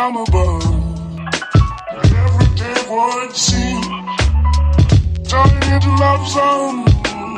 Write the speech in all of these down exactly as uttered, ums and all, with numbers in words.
from above. Every day would seem turning into love zone.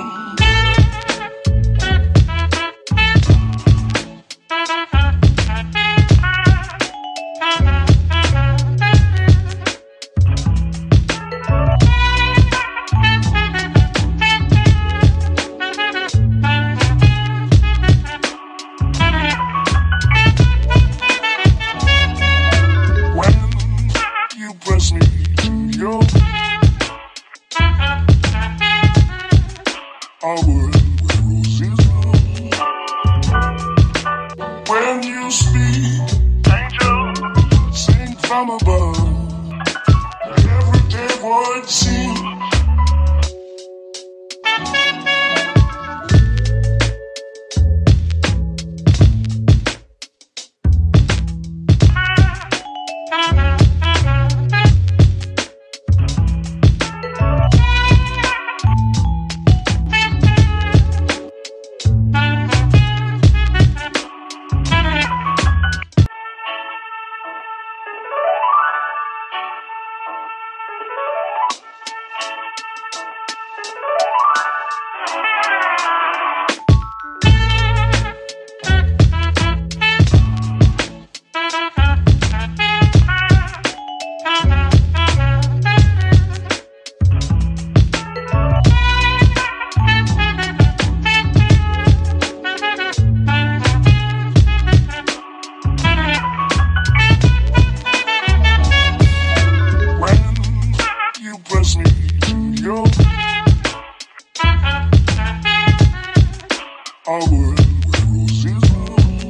When you speak, angel, sing from above. Every day would seem a world where roses bloom.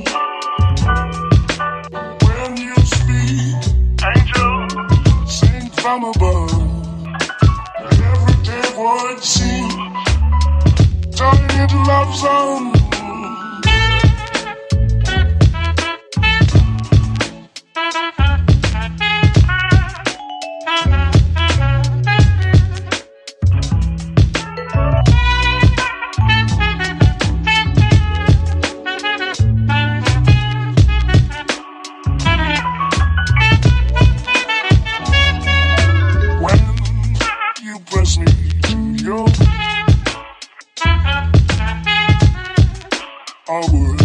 When you speak, angel, sing from above. Every day would seem turning into love zone. Press me to your I would